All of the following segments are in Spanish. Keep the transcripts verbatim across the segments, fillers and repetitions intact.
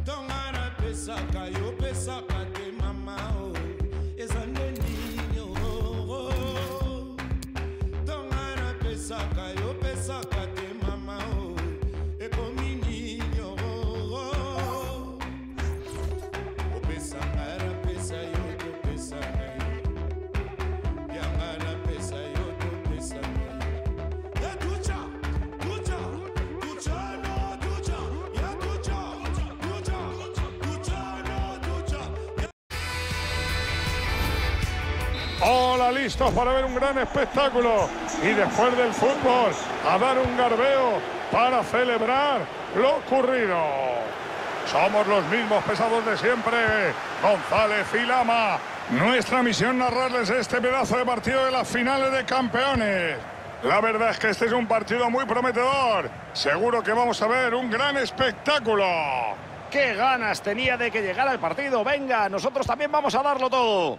Hola, listos para ver un gran espectáculo y después del fútbol a dar un garbeo para celebrar lo ocurrido. Somos los mismos pesados de siempre, González y Lama. Nuestra misión narrarles este pedazo de partido de las finales de campeones. La verdad es que este es un partido muy prometedor. Seguro que vamos a ver un gran espectáculo. ¡Qué ganas tenía de que llegara el partido! Venga, nosotros también vamos a darlo todo.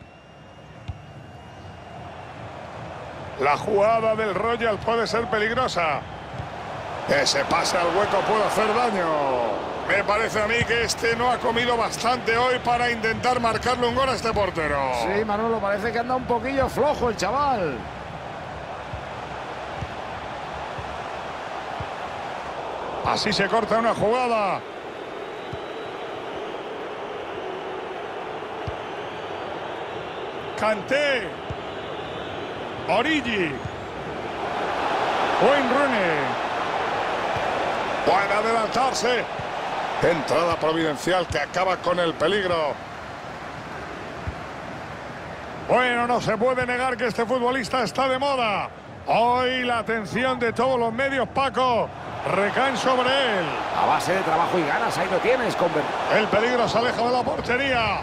La jugada del Royal puede ser peligrosa. Ese pase al hueco puede hacer daño. Me parece a mí que este no ha comido bastante hoy para intentar marcarle un gol a este portero. Sí, Manolo, parece que anda un poquillo flojo el chaval. Así se corta una jugada. Kanté. Origi. Wayne Rooney. Puede adelantarse. Entrada providencial que acaba con el peligro. Bueno, no se puede negar que este futbolista está de moda. Hoy la atención de todos los medios, Paco, recaen sobre él. A base de trabajo y ganas, ahí lo tienes, Conver. El peligro se aleja de la portería.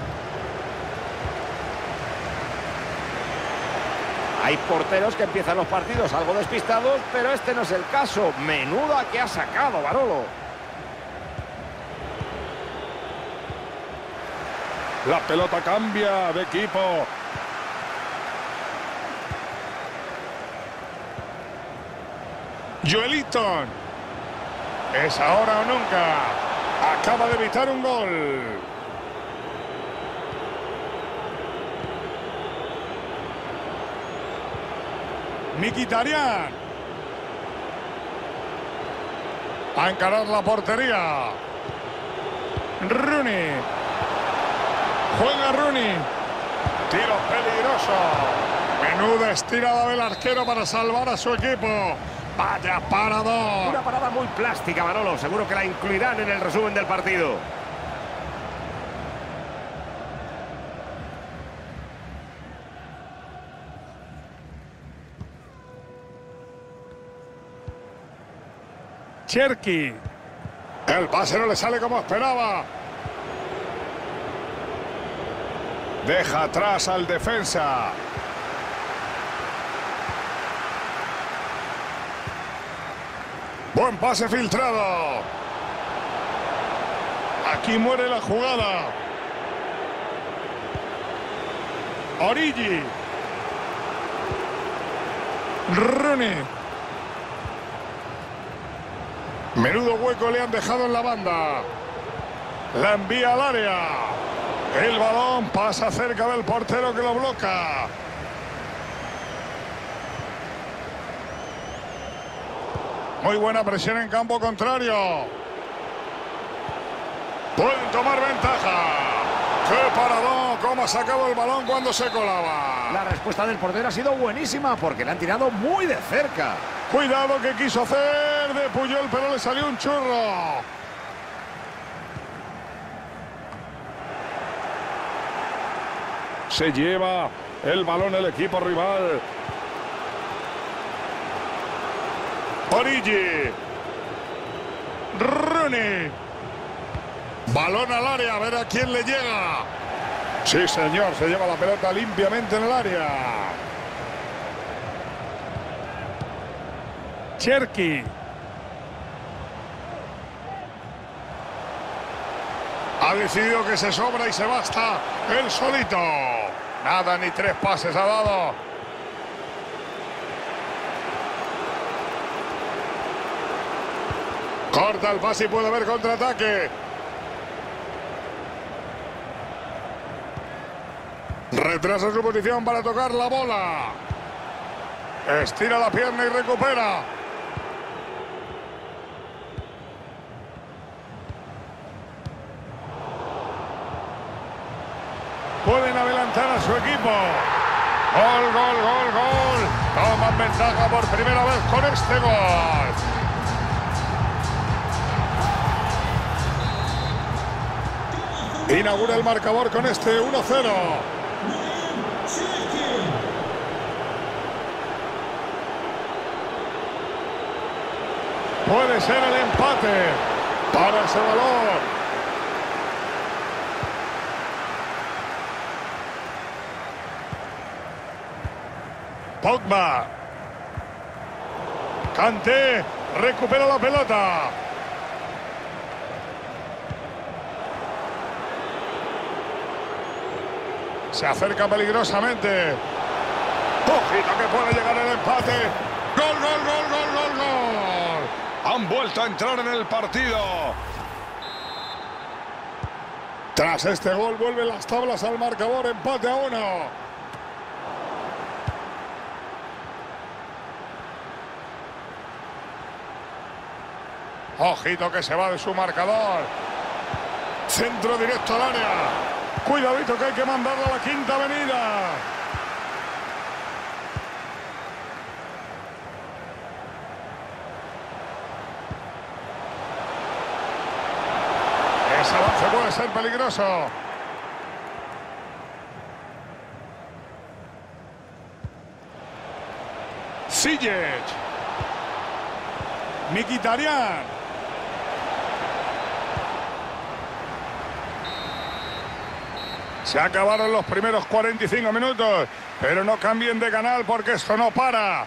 Hay porteros que empiezan los partidos algo despistados, pero este no es el caso. Menuda que ha sacado, Barolo. La pelota cambia de equipo. Joelinton. Es ahora o nunca. Acaba de evitar un gol. Mkhitaryan. A encarar la portería. Rooney. Juega Rooney. Tiro peligroso. Menuda estirada del arquero para salvar a su equipo. Vaya parador. Una parada muy plástica, Manolo. Seguro que la incluirán en el resumen del partido. Cherki. El pase no le sale como esperaba. Deja atrás al defensa. Buen pase filtrado. Aquí muere la jugada. Origi. Rooney. Menudo hueco le han dejado en la banda. La envía al área. El balón pasa cerca del portero que lo bloquea. Muy buena presión en campo contrario. Pueden tomar ventaja. ¡Qué paradón! ¿Cómo ha sacado el balón cuando se colaba? La respuesta del portero ha sido buenísima porque le han tirado muy de cerca. Cuidado que quiso hacer de Puyol, pero le salió un churro. Se lleva el balón el equipo rival. Origi. Rooney. Balón al área, a ver a quién le llega. Sí, señor, se lleva la pelota limpiamente en el área. Cherki. Ha decidido que se sobra y se basta él solito. Nada, ni tres pases ha dado. Corta el pase y puede haber contraataque. Retrasa su posición para tocar la bola. Estira la pierna y recupera. Pueden adelantar a su equipo. Gol, gol, gol, gol. Toman ventaja por primera vez con este gol. Inaugura el marcador con este uno cero. Puede ser el empate para ese valor. Pogba. Kanté recupera la pelota. Se acerca peligrosamente. Ojito que puede llegar el empate. Gol, gol, gol, gol, gol, gol. Han vuelto a entrar en el partido. Tras este gol vuelven las tablas al marcador. Empate a uno. Ojito que se va de su marcador. Centro directo al área. Cuidadito que hay que mandarlo a la quinta avenida. Ese avance puede ser peligroso. Ziyech. Mkhitaryan. Se acabaron los primeros cuarenta y cinco minutos, pero no cambien de canal porque esto no para.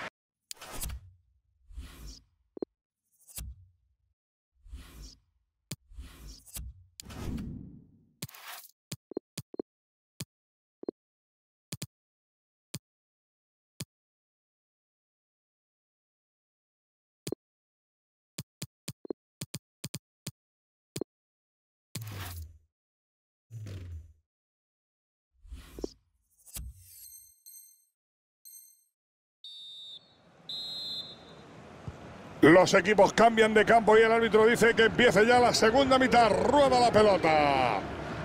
Los equipos cambian de campo y el árbitro dice que empiece ya la segunda mitad. Rueda la pelota.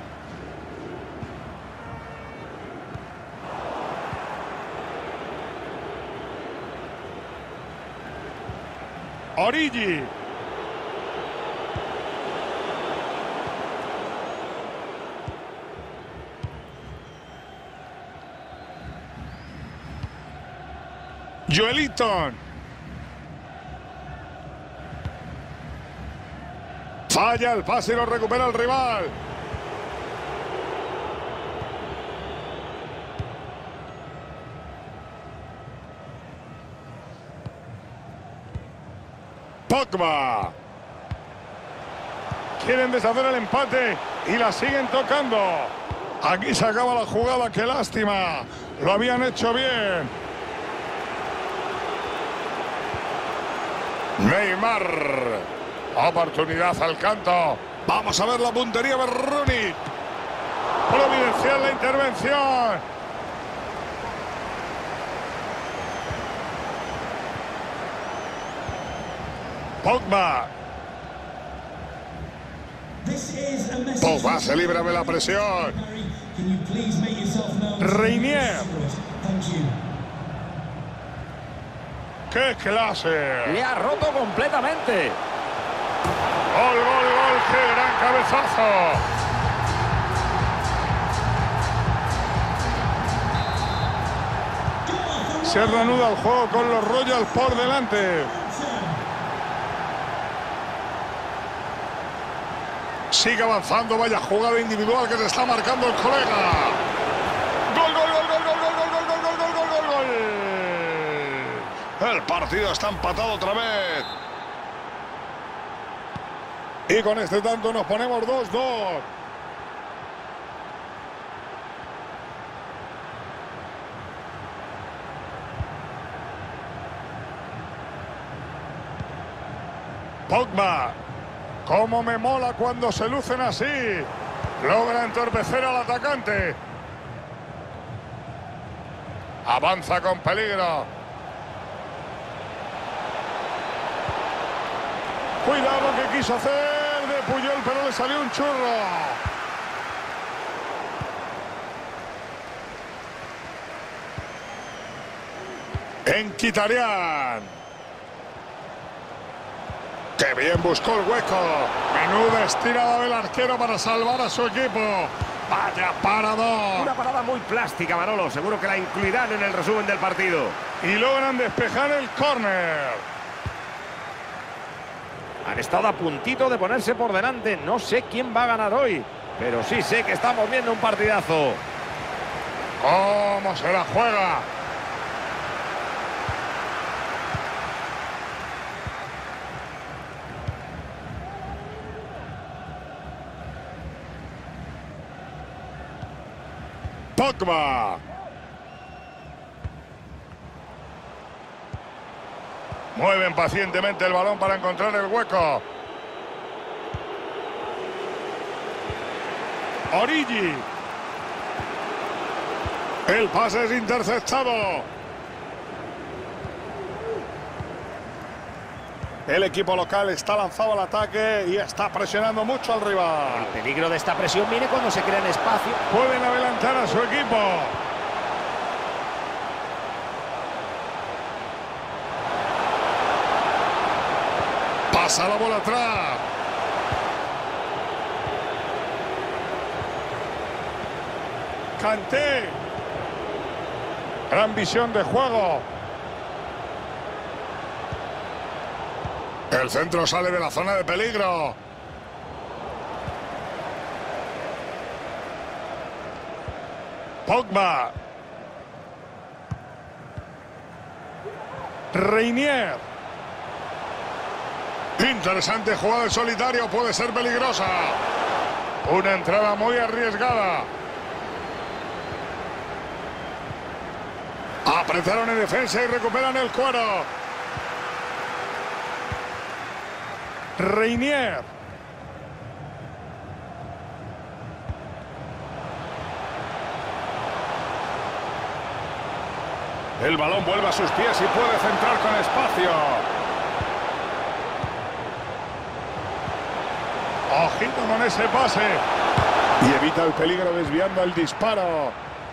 Origi. Joelinton. Falla el pase y lo recupera el rival. Pogba. Quieren deshacer el empate y la siguen tocando. Aquí se acaba la jugada, qué lástima. Lo habían hecho bien. Neymar. Oportunidad al canto. Vamos a ver la puntería de Rooney. Providencial la intervención. Pogba. Pogba se libra de la presión. Reinier. ¡Qué clase! Le ha roto completamente. ¡Gol, gol, gol! ¡Qué gran cabezazo! Se reanuda el juego con los Royals por delante. Sigue avanzando, vaya jugada individual que se está marcando el colega. ¡Gol, gol, gol, gol, gol, gol, gol, gol, gol, gol, gol, gol, gol! El partido está empatado otra vez. Y con este tanto nos ponemos dos dos. Pogba. Cómo me mola cuando se lucen así. Logra entorpecer al atacante. Avanza con peligro. Cuidado que quiso hacer de Puyol, pero le salió un churro. Mkhitaryan. ¡Qué bien buscó el hueco! Menuda estirada del arquero para salvar a su equipo. ¡Vaya paradón! Una parada muy plástica, Manolo. Seguro que la incluirán en el resumen del partido. Y logran despejar el córner. Han estado a puntito de ponerse por delante. No sé quién va a ganar hoy, pero sí sé que estamos viendo un partidazo. ¿Cómo se la juega? Pogba. Mueven pacientemente el balón para encontrar el hueco. Origi. El pase es interceptado. El equipo local está lanzado al ataque y está presionando mucho al rival. El peligro de esta presión viene cuando se crean espacio. Pueden adelantar a su equipo. Pasa la bola atrás. Kanté. Gran visión de juego. El centro sale de la zona de peligro. Pogba. Reinier. Interesante jugada en solitario, puede ser peligrosa. Una entrada muy arriesgada. Apretaron en defensa y recuperan el cuero. Reinier. El balón vuelve a sus pies y puede centrar con espacio. Ojito con ese pase. Y evita el peligro desviando el disparo.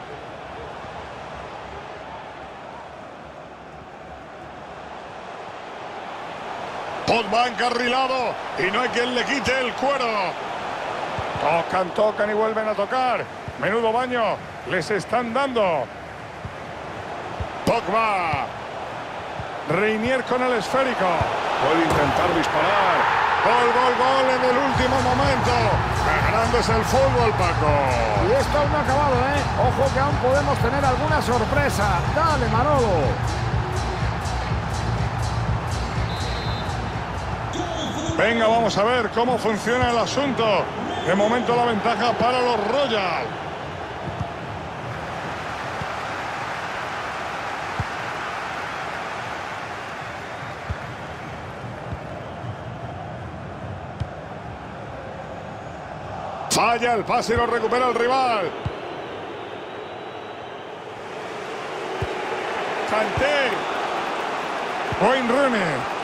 Pogba encarrilado y no hay quien le quite el cuero. Tocan, tocan y vuelven a tocar. Menudo baño les están dando. Pogba. Reinier con el esférico. Puede intentar disparar. Gol, gol, gol en el último momento. Qué grande es el fútbol, Paco. Y esto aún no ha acabado, ¿eh? Ojo que aún podemos tener alguna sorpresa. Dale, Manolo. Venga, vamos a ver cómo funciona el asunto. De momento la ventaja para los Royals. Falla el pase y lo recupera el rival. Kanté. Wayne Rooney.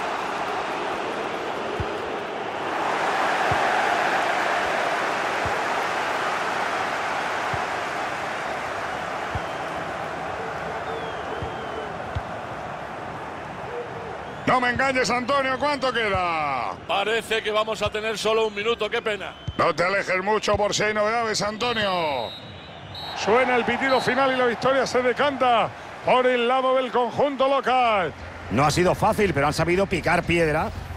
No me engañes, Antonio, ¿cuánto queda? Parece que vamos a tener solo un minuto, qué pena. No te alejes mucho por si hay novedades, Antonio. Suena el pitido final y la victoria se decanta por el lado del conjunto local. No ha sido fácil, pero han sabido picar piedra